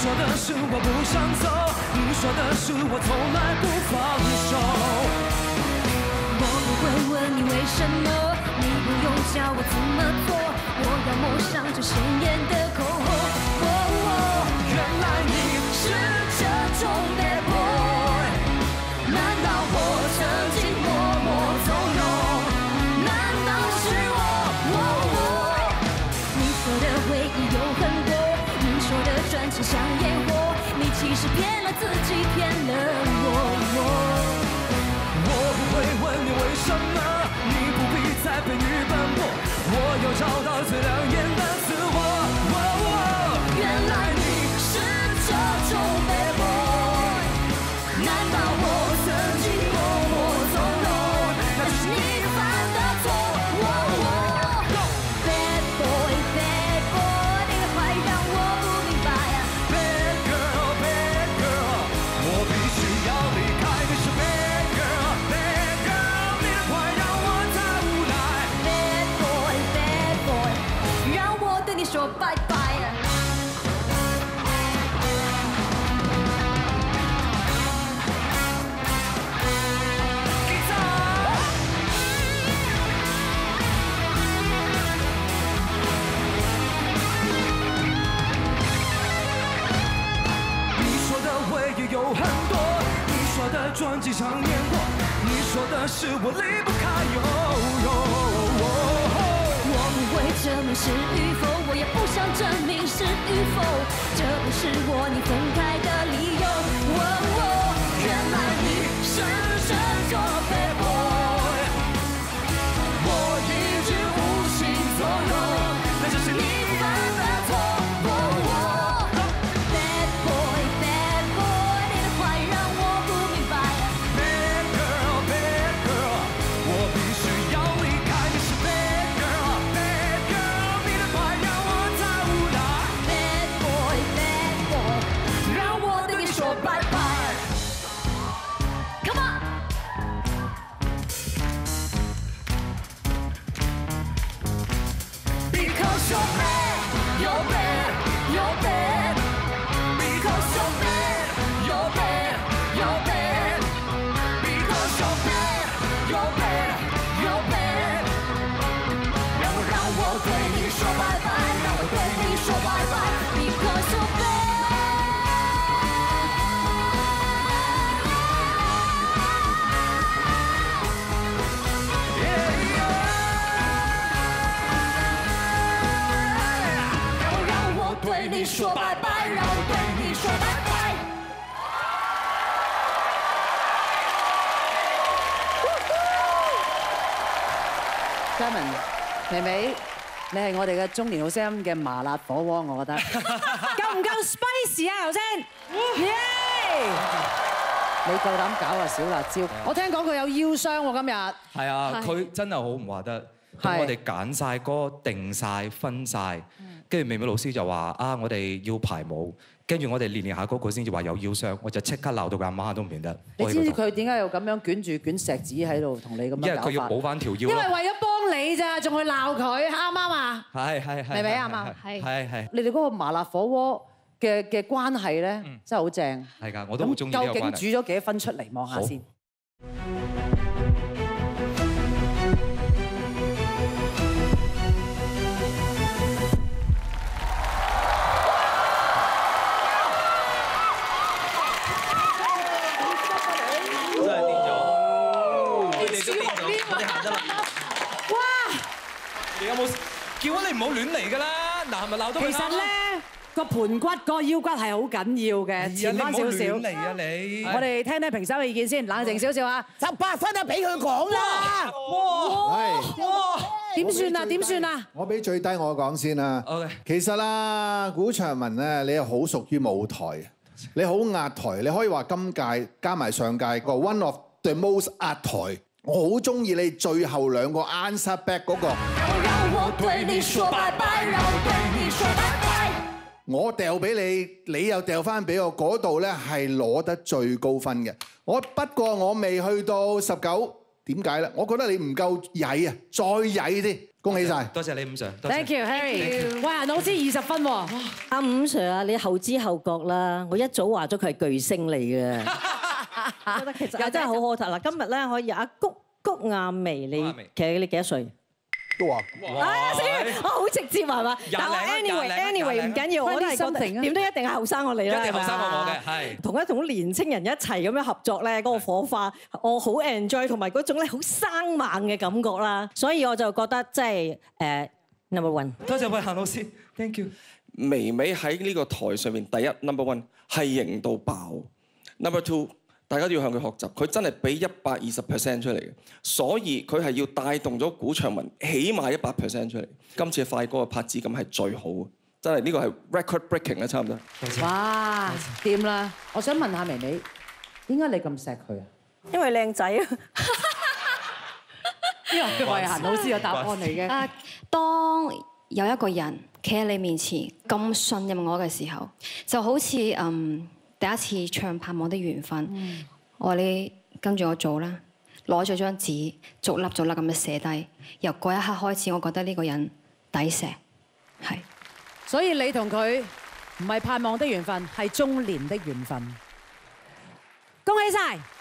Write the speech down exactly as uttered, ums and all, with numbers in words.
说的是我不想走，你说的是我从来不放手。 我不会问你为什么，你不用教我怎么做，我要抹上这鲜艳的口红。哦哦， 原来你是这种 bad boy， 难道我曾经默默纵容？难道是我？哦哦， 你说的回忆有很多，你说的专情像烟火，你其实骗了自己，骗了我。 我不会问你为什么，你不必再陪你奔波，我要找到最亮眼的自我。哦哦，原来你是这种 bad boy， 难道我曾经默默纵容？那就是你犯的错。哦哦 Bad boy bad boy， 你的坏让我不明白啊。 Bad girl bad girl， 我必须要离开，你是 bad girl bad girl， 你的坏让我太无奈。 Bad boy bad boy， 让我对你说拜拜啊。 你说的回忆有很多，你说的专辑像烟火，你说的是我离不开哟哟。 我不会证明是与否，我也不想证明是与否，这不是我你分开的理由。哦哦， 原来你是这种 bad boy， 我一直无心左右，那就是你犯的错。哦哦 Bad boy bad boy， 你的坏让我不明白啊。 Bad girl bad girl， 我必须要离开，你是 bad girl bad girl， 你的坏让我太无奈。 Bad boy bad boy， 让我对你说拜拜。Come on。 Because you're bad, you're bad, you're bad. Because you're bad, you're bad, you're bad. Because you're bad, you're bad, you're bad. 让我让我对你说拜拜，让我对你说拜拜。 Because you're bad。 让我对你说拜拜，让我对你说拜拜。 Kevin，微微，你係我哋嘅中年好聲音嘅麻辣火鍋，我覺得夠唔夠 spicy 啊？頭先，耶！你夠膽搞啊小辣椒？我聽講佢有腰傷喎，今日。 係啊，佢真係好唔話得。咁我哋揀晒歌，定晒分晒，跟住微微老師就話啊，我哋要排舞，跟住我哋練練下嗰個先至話有腰傷，我就即刻鬧到佢阿媽都唔認得。 你知唔知佢點解又咁樣捲住捲石子喺度同你咁樣搞法？ 因為佢要補翻條腰。 因為為咗幫你咋，仲去鬧佢，啱唔啱啊？ 係係係。 係咪啱啊？ 係係係。 你哋嗰個麻辣火鍋嘅嘅關係咧，真係好正。 係㗎，我都好中意呢個關係。 究竟煮咗幾多分出嚟？望下先。 真係癲咗，佢哋都癲咗，我哋行得啦。 哇！ 你有冇叫啊？你唔好亂嚟㗎啦！嗱，係咪鬧到佢？ 其實咧，個盤骨、個腰骨係好緊要嘅，前翻少少。 嚟啊你！ 我哋聽聽評審嘅意見先，冷靜少少啊！十八分啊，俾佢講啦！ 哇！ 哇！點算啊？點算啊？ 我俾最低我講先啦。 OK。 其實啊，古長文咧，你係好屬於舞台，你好壓台，你可以話今屆加埋上屆個 one of the most 壓台。我好中意你最後兩個 answer back 嗰個。 讓我對你說拜拜，讓我對你說拜拜。 我掉俾你，你又掉翻俾我，嗰度咧係攞得最高分嘅。我不過我未去到十九， 點解咧？我覺得你唔夠曳啊，再曳啲，恭喜晒！ 多謝你伍 Sir。 Thank you Harry。慧嫻老師二十分喎。 阿伍 Sir 啊，你後知後覺啦，我一早話咗佢係巨星嚟嘅。覺得其實又真係好好睇嗱，今日咧可以阿谷谷亞薇，你其實你幾多歲？ 都話， 啊死！我好直接係嘛？但係 anyway anyway 唔緊要，我都係覺得點都一定係後生我你啦， 一定後生過我嘅，係。 同一種年青人一齊咁樣合作咧，嗰個火花我好 enjoy， 同埋嗰種咧好生猛嘅感覺啦，所以我就覺得即係誒 number one。 多謝慧嫻老師 ，thank you。 薇薇喺呢個台上面，第一 number one 係型到爆 ，number two。大家都要向佢學習，佢真係俾一百二十 percent 出嚟嘅，所以佢係要帶動咗古卓文起碼一百 percent 出嚟。今次快歌嘅拍子感係最好嘅，真係呢個係 record breaking 啊，差唔多。 哇，掂啦！我想問下薇薇，點解你咁錫佢啊？ 因為靚仔啊！ 呢個係慧嫻老師嘅答案嚟嘅。 啊，當有一個人企喺你面前咁信任我嘅時候，就好似嗯。第一次唱《盼望的緣分》，我話你跟住我做啦，攞咗張紙，逐粒逐粒咁樣寫低。由嗰一刻開始，我覺得呢個人抵錫，係。 所以你同佢唔係盼望的緣分，係中年的緣分。恭喜晒！